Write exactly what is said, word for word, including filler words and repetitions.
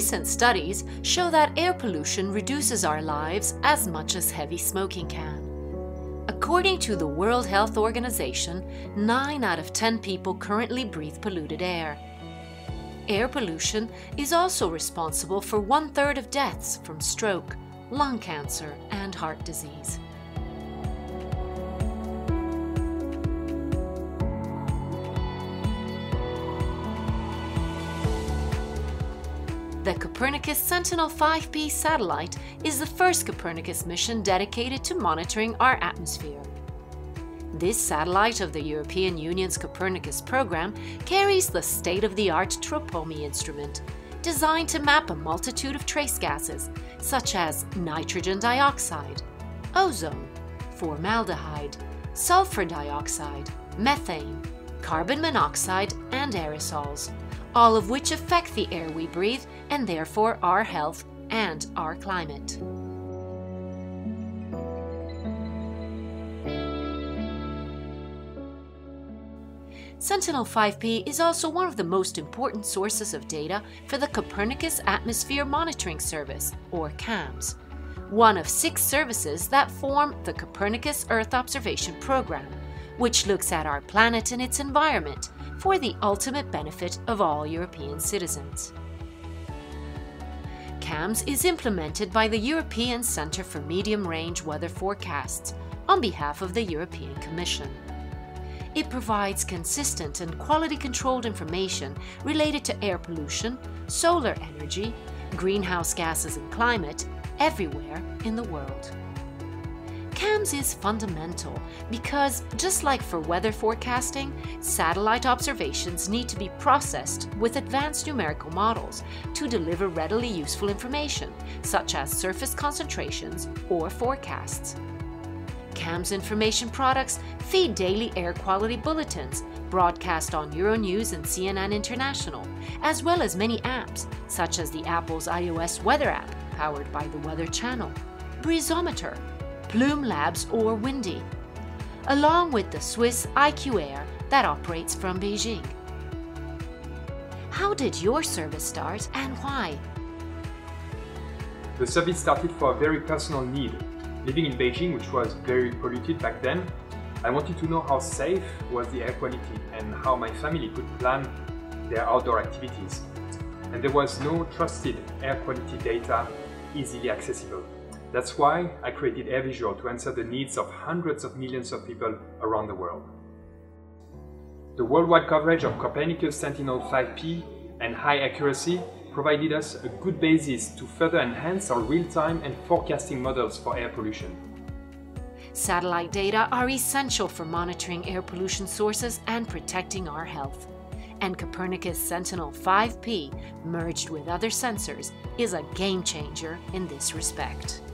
recent studies show that air pollution reduces our lives as much as heavy smoking can. According to the World Health Organization, nine out of ten people currently breathe polluted air. Air pollution is also responsible for one-third of deaths from stroke, lung cancer, and heart disease. The Copernicus Sentinel five P satellite is the first Copernicus mission dedicated to monitoring our atmosphere. This satellite of the European Union's Copernicus program carries the state-of-the-art tropomi instrument, designed to map a multitude of trace gases, such as nitrogen dioxide, ozone, formaldehyde, sulfur dioxide, methane, carbon monoxide, and aerosols, all of which affect the air we breathe and therefore our health and our climate. Sentinel five P is also one of the most important sources of data for the Copernicus Atmosphere Monitoring Service, or CAMS, one of six services that form the Copernicus Earth Observation Program, which looks at our planet and its environment for the ultimate benefit of all European citizens. CAMS is implemented by the European Centre for Medium-Range Weather Forecasts on behalf of the European Commission. It provides consistent and quality-controlled information related to air pollution, solar energy, greenhouse gases and climate everywhere in the world. CAMS is fundamental because, just like for weather forecasting, satellite observations need to be processed with advanced numerical models to deliver readily useful information, such as surface concentrations or forecasts. CAMS information products feed daily air quality bulletins broadcast on Euronews and C N N International, as well as many apps, such as the Apple's iOS weather app, powered by the Weather Channel, Breezometer, Plume Labs, or Windy, along with the Swiss I Q Air that operates from Beijing. How did your service start and why? The service started for a very personal need. Living in Beijing, which was very polluted back then, I wanted to know how safe was the air quality and how my family could plan their outdoor activities. And there was no trusted air quality data easily accessible. That's why I created AirVisual to answer the needs of hundreds of millions of people around the world. The worldwide coverage of Copernicus Sentinel five P and high accuracy provided us a good basis to further enhance our real-time and forecasting models for air pollution. Satellite data are essential for monitoring air pollution sources and protecting our health. And Copernicus Sentinel five P, merged with other sensors, is a game changer in this respect.